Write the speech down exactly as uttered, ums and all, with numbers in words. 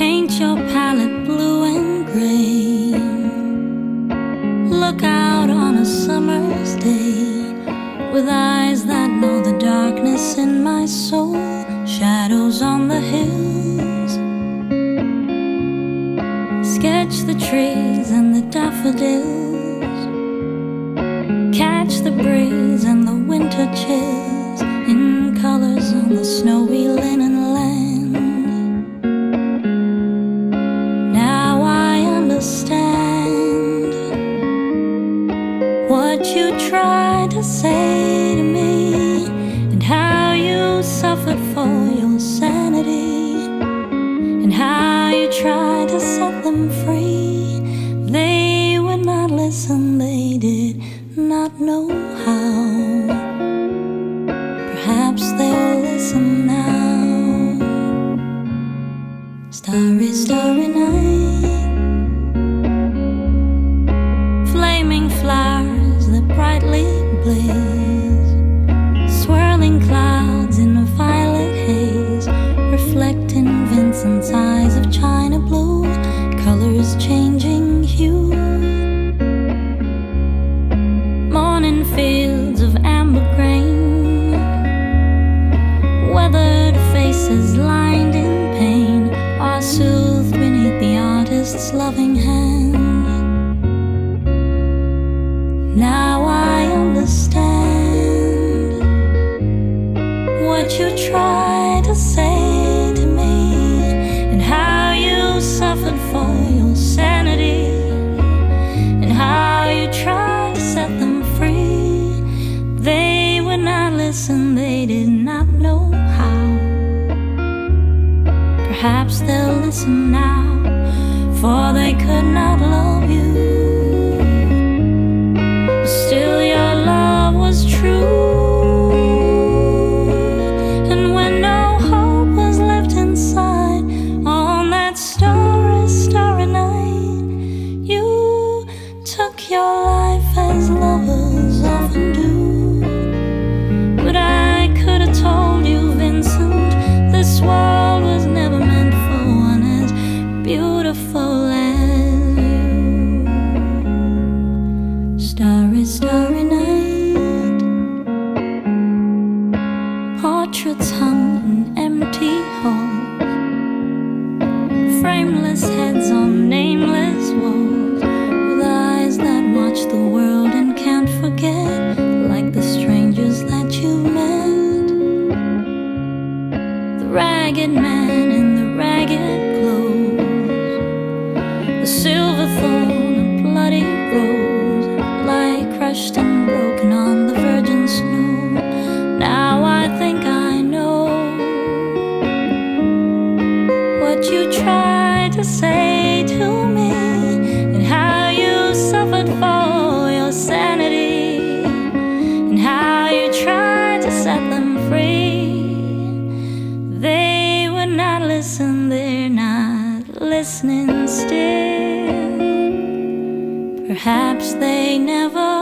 Paint your palette blue and gray. Look out on a summer's day with eyes that know the darkness in my soul. Shadows on the hills. Sketch the trees and the daffodils. Catch the breeze and the winter chills in colors on the snowy linen land. Now I understand what you tried to say to me, and how you suffered for your sanity, and how you tried to set them free. They would not listen, they did not know how. Perhaps they'll listen now. Starry, starry night. Flaming flowers that brightly blaze. Swirling clouds in a violet haze, reflecting Vincent's eyes of china blue. Colors changing hue. Morning fields of amber grain. Weathered faces lined in pain are soothed beneath the artist's loving hand. Now I understand what you tried to say to me, and how you suffered for your sanity, and how you tried to set them free. They would not listen, they did not know how. Perhaps they'll listen now, for they could not love you. Still your love was true, and when no hope was left inside, on that starry, starry night, you took your life as lovers often do. But I could have told you, Vincent, this world was never meant for one as beautiful as you. Starry, starry night. Portraits hung in empty halls, frameless heads on nameless walls, with eyes that watch the world and can't forget, like the strangers that you've met. The ragged man in the ragged clothes, the silver thorn, a bloody rose, lie crushed and broken on the virgin snow. Now I think I know what you tried to say to me, and how you suffered for your sanity, and how you tried to set them free. They would not listen, they're not listening still. Perhaps they never